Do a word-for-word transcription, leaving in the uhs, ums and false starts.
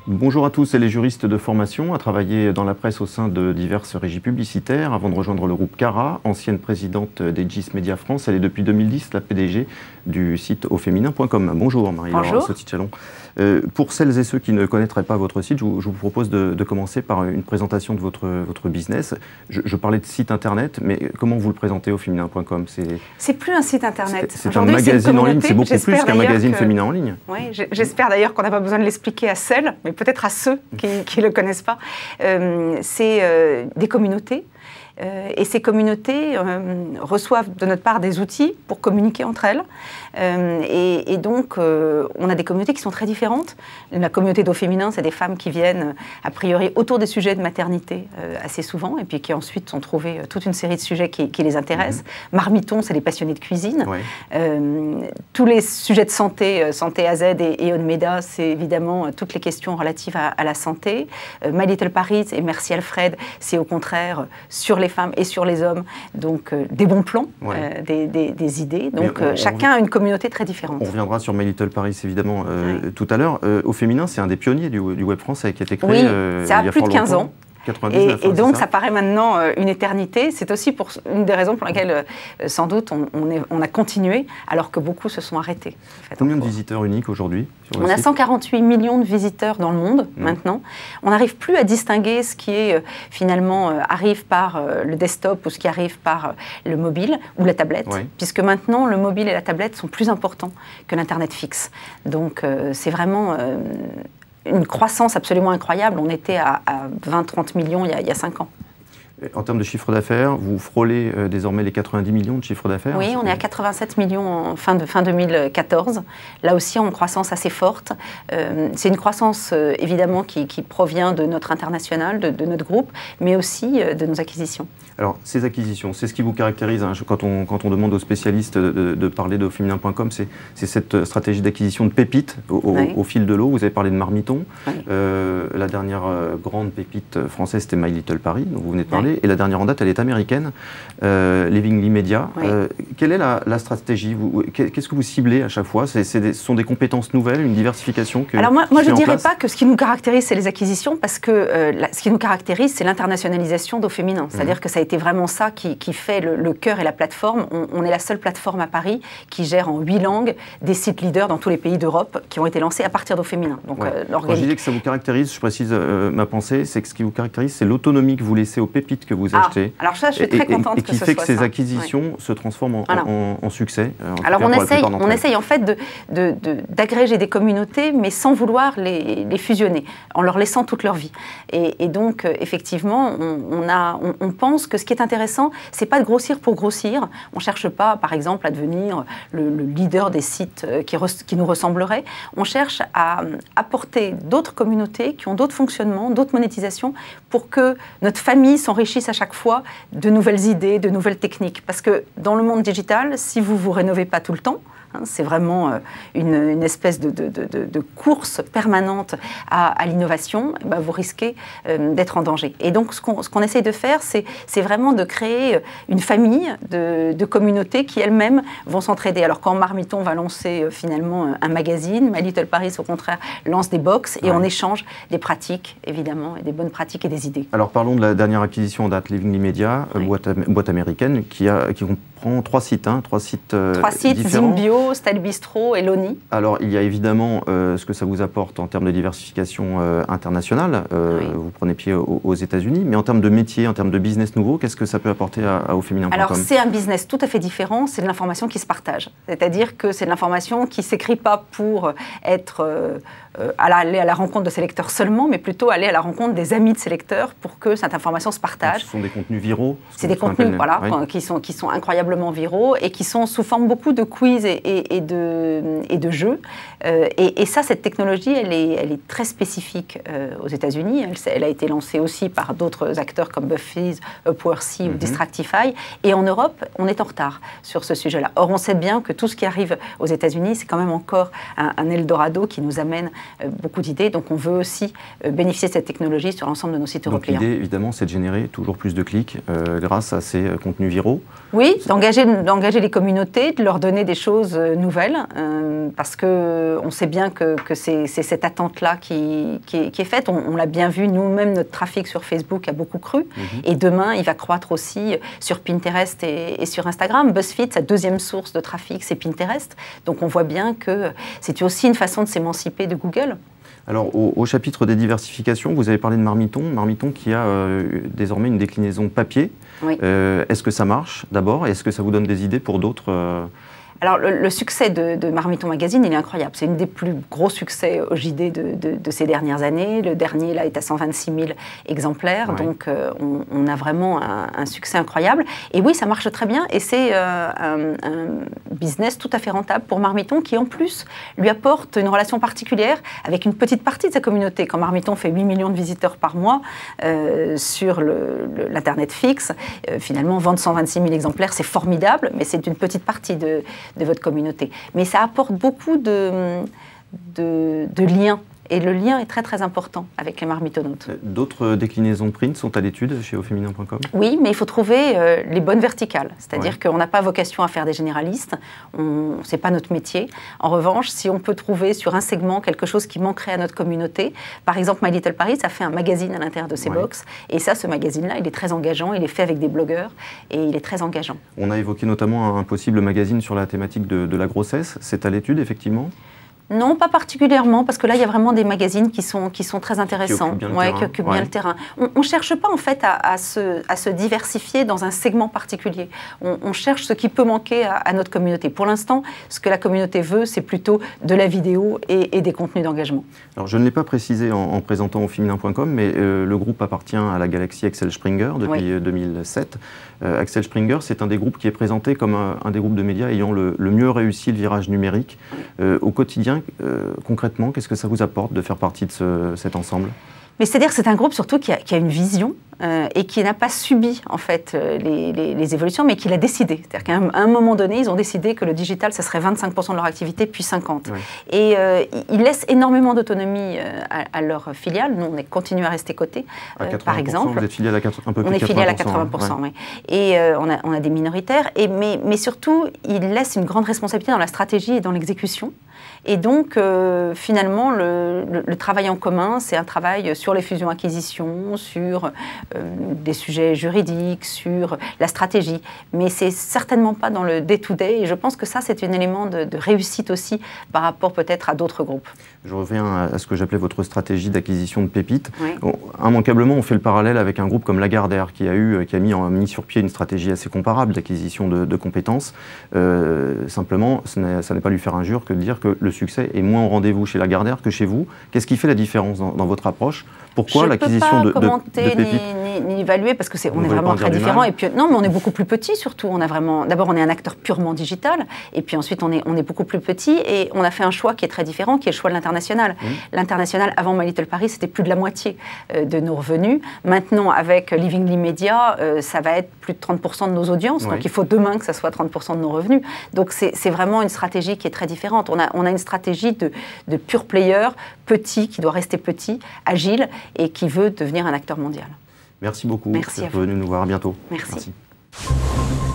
Bonjour à tous, elle est juriste de formation, a travaillé dans la presse au sein de diverses régies publicitaires avant de rejoindre le groupe Cara, ancienne présidente d'Egis Media France. Elle est depuis deux mille dix la P D G du site au féminin point com. Bonjour Marie-Laure Sauty-Chalon. Euh, pour celles et ceux qui ne connaîtraient pas votre site, je vous, je vous propose de, de commencer par une présentation de votre, votre business. Je, je parlais de site internet, mais comment vous le présentez au féminin point com? C'est plus un site internet. C'est un magazine en ligne, c'est beaucoup plus qu'un magazine que... féminin en ligne. Oui, j'espère d'ailleurs qu'on n'a pas besoin de l'expliquer à celles, mais peut-être à ceux qui ne le connaissent pas. Euh, c'est euh, des communautés. Euh, et ces communautés euh, reçoivent de notre part des outils pour communiquer entre elles. Euh, et, et donc, euh, on a des communautés qui sont très différentes. La communauté d'au féminin, c'est des femmes qui viennent, a priori, autour des sujets de maternité euh, assez souvent, et puis qui ensuite ont trouvé toute une série de sujets qui, qui les intéressent. Mmh. Marmiton, c'est les passionnés de cuisine. Ouais. Euh, tous les sujets de santé, santé A Z et, et Onmeda, c'est évidemment toutes les questions relatives à, à la santé. Euh, My Little Paris et Merci Alfred, c'est au contraire sur les femmes et sur les hommes, donc euh, des bons plans, ouais. euh, des, des, des idées. Donc on, euh, chacun on, a une communauté très différente. On reviendra sur My Little Paris évidemment euh, ouais. tout à l'heure. Euh, au féminin, c'est un des pionniers du, du web français qui a été créé oui, euh, ça a il y a plus de quinze ans. quatre-vingt-dix-neuf, et, et donc ça. ça paraît maintenant euh, une éternité. C'est aussi pour, une des raisons pour lesquelles euh, sans doute on, on, est, on a continué alors que beaucoup se sont arrêtés. En fait, Combien de visiteurs uniques aujourd'hui? On a cent quarante-huit millions de visiteurs dans le monde mmh. maintenant. On n'arrive plus à distinguer ce qui est euh, finalement euh, arrive par euh, le desktop ou ce qui arrive par euh, le mobile ou la tablette, oui. puisque maintenant le mobile et la tablette sont plus importants que l'internet fixe. Donc euh, c'est vraiment euh, une croissance absolument incroyable. On était à, à vingt à trente millions il y a, il y a cinq ans. En termes de chiffre d'affaires, vous frôlez euh, désormais les quatre-vingt-dix millions de chiffre d'affaires? Oui, on est à quatre-vingt-sept millions en fin, de, fin deux mille quatorze. Là aussi, en croissance assez forte. Euh, c'est une croissance euh, évidemment qui, qui provient de notre international, de, de notre groupe, mais aussi euh, de nos acquisitions. Alors, ces acquisitions, c'est ce qui vous caractérise hein, quand, on, quand on demande aux spécialistes de, de, de parler de au féminin point com, c'est cette stratégie d'acquisition de pépites au, oui. au, au fil de l'eau. Vous avez parlé de Marmiton. Oui. Euh, la dernière euh, grande pépite française, c'était My Little Paris, dont vous venez de parler. Oui. Et la dernière en date, elle est américaine, euh, Livingly Media. Oui. Euh, quelle est la, la stratégie? Qu'est-ce que vous ciblez à chaque fois? C'est, des, Ce sont des compétences nouvelles, une diversification que Alors moi, moi je ne dirais pas que ce qui nous caractérise, c'est les acquisitions, parce que euh, la, ce qui nous caractérise, c'est l'internationalisation d'au féminin. C'est-à-dire mmh. que ça a été vraiment ça qui, qui fait le, le cœur et la plateforme. On, on est la seule plateforme à Paris qui gère en huit langues des sites leaders dans tous les pays d'Europe qui ont été lancés à partir d'au féminin. Donc, ouais. euh, Quand je disais que ça vous caractérise, je précise euh, ma pensée, c'est que ce qui vous caractérise, c'est l'autonomie que vous laissez aux pépites que vous achetez. Ah, alors ça, je suis très contente et, et, et que ce soit ça. Et qui fait que ces ça. acquisitions ouais. se transforment en, voilà. en, en succès. En alors on essaye, on essaye en fait d'agréger de, de, des communautés, mais sans vouloir les, les fusionner, en leur laissant toute leur vie. Et, et donc, euh, effectivement, on, on, a, on, on pense que ce qui est intéressant, c'est pas de grossir pour grossir. On ne cherche pas, par exemple, à devenir le, le leader des sites qui, re, qui nous ressembleraient. On cherche à apporter d'autres communautés qui ont d'autres fonctionnements, d'autres monétisations, pour que notre famille s'enrichisse à chaque fois de nouvelles idées, de nouvelles techniques. Parce que dans le monde digital, si vous ne vous rénovez pas tout le temps, hein, c'est vraiment une, une espèce de, de, de, de course permanente à, à l'innovation, eh ben vous risquez euh, d'être en danger. Et donc, ce qu'on ce qu'on essaye de faire, c'est vraiment de créer une famille de, de communautés qui elles-mêmes vont s'entraider. Alors, quand Marmiton va lancer euh, finalement un magazine, My Little Paris, au contraire, lance des box et ouais. on échange des pratiques, évidemment, et des bonnes pratiques et des idées. Alors, parlons de la dernière acquisition en date, Livingly Media, oui. boîte, boîte américaine, qui, a, qui comprend trois sites, hein, trois sites euh, Trois sites, différents. Zimbio, Style Bistro et Loni. Alors, il y a évidemment euh, ce que ça vous apporte en termes de diversification euh, internationale. Euh, oui. Vous prenez pied aux, aux États-Unis, mais en termes de métier, en termes de business nouveau, qu'est-ce que ça peut apporter à, à au féminin point com? Alors, c'est un business tout à fait différent, c'est de l'information qui se partage. C'est-à-dire que c'est de l'information qui ne s'écrit pas pour être euh, euh, aller à la rencontre de ses lecteurs seulement, mais plutôt aller à la rencontre des amis de ses lecteurs pour que cette information se partage. Donc, ce sont des contenus viraux? C'est des contenus voilà, oui. qui, sont, qui sont incroyablement viraux et qui sont sous forme beaucoup de quiz et, et, et, de, et de jeux. Euh, et, et ça, cette technologie, elle est, elle est très spécifique euh, aux États-Unis. Elle, elle a été lancée aussi par d'autres acteurs comme BuzzFeed, Upworthy mm-hmm. ou Distractify. Et en Europe, on est en retard sur ce sujet-là. Or, on sait bien que tout ce qui arrive aux États-Unis, c'est quand même encore un, un Eldorado qui nous amène euh, beaucoup d'idées. Donc on veut aussi euh, bénéficier de cette technologie sur l'ensemble de nos sites donc européens. L'idée, évidemment, c'est de générer toujours plus de clics euh, grâce à ces contenus viraux. Oui, d'engager, d'engager les communautés, de leur donner des choses nouvelles, euh, parce qu'on sait bien que, que c'est, c'est cette attente-là qui, qui, est, qui est faite. On, on l'a bien vu, nous-mêmes, notre trafic sur Facebook a beaucoup cru. Mm-hmm. Et demain, il va croître aussi sur Pinterest et, et sur Instagram. BuzzFeed, sa deuxième source de trafic, c'est Pinterest. Donc on voit bien que c'est aussi une façon de s'émanciper de Google. Alors, au, au chapitre des diversifications, vous avez parlé de Marmiton. Marmiton qui a euh, désormais une déclinaison papier. Oui. Euh, est-ce que ça marche d'abord et est-ce que ça vous donne des idées pour d'autres euh... Alors, le, le succès de, de Marmiton Magazine, il est incroyable. C'est une des plus gros succès au J D de, de, de ces dernières années. Le dernier, là, est à cent vingt-six mille exemplaires. Ouais. Donc, euh, on, on a vraiment un, un succès incroyable. Et oui, ça marche très bien. Et c'est euh, un, un business tout à fait rentable pour Marmiton, qui, en plus, lui apporte une relation particulière avec une petite partie de sa communauté. Quand Marmiton fait huit millions de visiteurs par mois euh, sur le, le, l'Internet fixe, euh, finalement, vendre cent vingt-six mille exemplaires, c'est formidable, mais c'est une petite partie de... de votre communauté. Mais ça apporte beaucoup de, de, de liens. Et le lien est très très important avec les marmitonnautes. D'autres déclinaisons print sont à l'étude chez au féminin point com? Oui, mais il faut trouver euh, les bonnes verticales. C'est-à-dire ouais. qu'on n'a pas vocation à faire des généralistes. Ce n'est pas notre métier. En revanche, si on peut trouver sur un segment quelque chose qui manquerait à notre communauté, par exemple My Little Paris, ça fait un magazine à l'intérieur de ses ouais. box. Et ça, ce magazine-là, il est très engageant. Il est fait avec des blogueurs et il est très engageant. On a évoqué notamment un possible magazine sur la thématique de, de la grossesse. C'est à l'étude, effectivement? Non, pas particulièrement, parce que là, il y a vraiment des magazines qui sont, qui sont très intéressants, qui occupent bien le ouais, terrain. Qui occupent ouais. bien le terrain. On ne cherche pas, en fait, à, à, se, à se diversifier dans un segment particulier. On, on cherche ce qui peut manquer à, à notre communauté. Pour l'instant, ce que la communauté veut, c'est plutôt de la vidéo et, et des contenus d'engagement. Alors, je ne l'ai pas précisé en, en présentant au féminin point com, mais euh, le groupe appartient à la galaxie Axel Springer depuis oui. deux mille sept. Euh, Axel Springer, c'est un des groupes qui est présenté comme un, un des groupes de médias ayant le, le mieux réussi le virage numérique. Euh, au quotidien, Euh, concrètement, qu'est-ce que ça vous apporte de faire partie de ce, cet ensemble? Mais c'est-à-dire que c'est un groupe surtout qui a, qui a une vision euh, et qui n'a pas subi en fait les, les, les évolutions, mais qui l'a décidé. C'est-à-dire qu'à un, un moment donné, ils ont décidé que le digital, ça serait vingt-cinq pour cent de leur activité, puis cinquante pour cent. Ouais. Et euh, ils laissent énormément d'autonomie euh, à, à leur filiale. Nous, on est continué à rester cotés, euh, par exemple. Vous êtes filiale à un peu plus on est filiale à quatre-vingts pour cent, ouais. Oui. Et euh, on, a, on a des minoritaires. Et, mais, mais surtout, ils laissent une grande responsabilité dans la stratégie et dans l'exécution. Et donc, euh, finalement, le, le, le travail en commun, c'est un travail sur les fusions-acquisitions, sur euh, des sujets juridiques, sur la stratégie. Mais c'est certainement pas dans le day-to-day. Et je pense que ça, c'est un élément de, de réussite aussi par rapport peut-être à d'autres groupes. Je reviens à ce que j'appelais votre stratégie d'acquisition de pépites. Oui. Bon, immanquablement, on fait le parallèle avec un groupe comme Lagardère qui a, eu, qui a mis, en, mis sur pied une stratégie assez comparable d'acquisition de, de compétences. Euh, simplement, ce n'est, ça n'est pas lui faire injure que de dire que le succès est moins au rendez-vous chez Lagardère que chez vous. Qu'est-ce qui fait la différence dans, dans votre approche? Pourquoi l'acquisition de, de, de pépites? Ni, ni, ni évaluer parce que c'est, on est vraiment très différents. Et puis non, mais on est beaucoup plus petit surtout. On a vraiment, d'abord, on est un acteur purement digital, et puis ensuite, on est, on est beaucoup plus petit. Et on a fait un choix qui est très différent, qui est le choix de l'international. Mmh. L'international, avant My Little Paris, c'était plus de la moitié euh, de nos revenus. Maintenant, avec Livingly Media, euh, ça va être plus de trente pour cent de nos audiences. Oui. Donc, il faut demain que ça soit trente pour cent de nos revenus. Donc, c'est, c'est vraiment une stratégie qui est très différente. On a, on a une stratégie de, de pure player, petit, qui doit rester petit, agile, et qui veut devenir un acteur mondial. Merci beaucoup Merci d'être venu nous voir. À bientôt. Merci. Merci.